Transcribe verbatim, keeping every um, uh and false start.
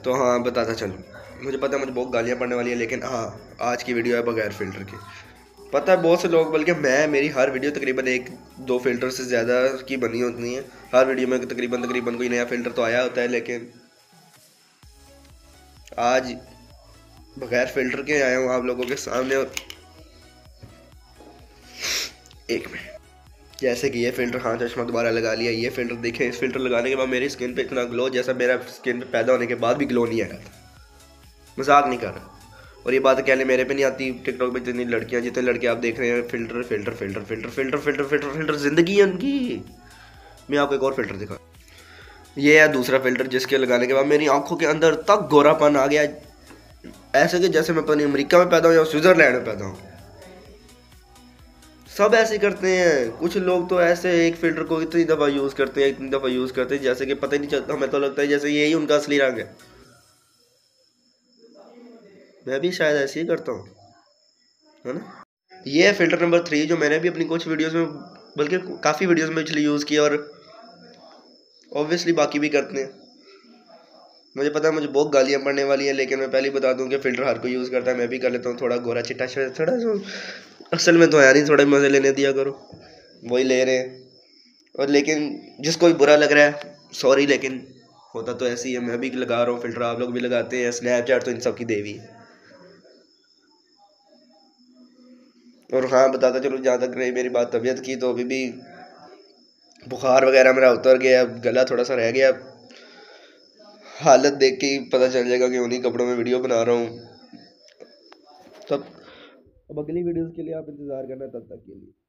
तो हाँ बताता चलूँ, मुझे पता है मुझे बहुत गालियाँ पड़ने वाली है, लेकिन हाँ आज की वीडियो है बगैर फ़िल्टर के। पता है बहुत से लोग, बल्कि मैं, मेरी हर वीडियो तकरीबन एक दो फ़िल्टर से ज़्यादा की बनी होती है। हर वीडियो में तकरीबन तकरीबन कोई नया फ़िल्टर तो आया होता है, लेकिन आज बगैर फ़िल्टर के आया हूँ आप लोगों के सामने। और एक मिनट, जैसे कि ये फ़िल्टर, हाँ चश्मा दोबारा लगा लिया, ये फ़िल्टर देखें, इस फ़िल्टर लगाने के बाद मेरी स्किन पे इतना ग्लो जैसा मेरा स्किन पे पैदा होने के बाद भी ग्लो नहीं आया था। मजाक नहीं कर रहा। और ये बात कहने मेरे पे नहीं आती, टिकटॉक पे जितनी लड़कियां, जितने लड़के आप देख रहे हैं, filter filter filter filter filter filter filter filter जिंदगी है उनकी। मैं आपको एक और फिल्टर दिखा, ये है दूसरा फिल्टर, जिसके लगाने के बाद मेरी आंखों के अंदर तक गोरापन आ गया, ऐसे कि जैसे मैं पता नहीं अमेरिका में पैदा हूँ या स्विट्जरलैंड में पैदा हूँ। सब ऐसे करते हैं, कुछ लोग तो ऐसे एक फिल्टर को इतनी दफ़ा यूज़ करते हैं, इतनी दफ़ा यूज़ करते हैं, जैसे कि पता ही नहीं चलता। हमें तो लगता है जैसे यही उनका असली रंग है। मैं भी शायद ऐसे ही करता हूँ, है ना। ये है फिल्टर नंबर थ्री, जो मैंने भी अपनी कुछ वीडियोस में, बल्कि काफ़ी वीडियोस में पिछले यूज़ किया, और ऑब्वियसली बाकी भी करते हैं। मुझे पता है मुझे बहुत गालियाँ पड़ने वाली हैं, लेकिन मैं पहले ही बता दूं कि फ़िल्टर हर कोई यूज़ करता है, मैं भी कर लेता हूँ। थोड़ा गोरा चिट्टा थोड़ा जो असल में तो है नहीं, थोड़ा मज़े लेने दिया करो, वही ले रहे हैं। और लेकिन जिसको भी बुरा लग रहा है सॉरी, लेकिन होता तो ऐसे ही है। मैं भी लगा रहा हूँ फ़िल्टर, आप लोग भी लगाते हैं, स्नैपचैट तो इन सब की देवी है। और हाँ बताता चलो, जहाँ तक रही मेरी बात तबीयत की, तो अभी भी बुखार वगैरह मेरा उतर गया, गला थोड़ा सा रह गया। हालत देख के ही पता चल जाएगा कि उन्हीं कपड़ों में वीडियो बना रहा हूँ। तब अब अगली वीडियोस के लिए आप इंतज़ार करना, तब तक के लिए।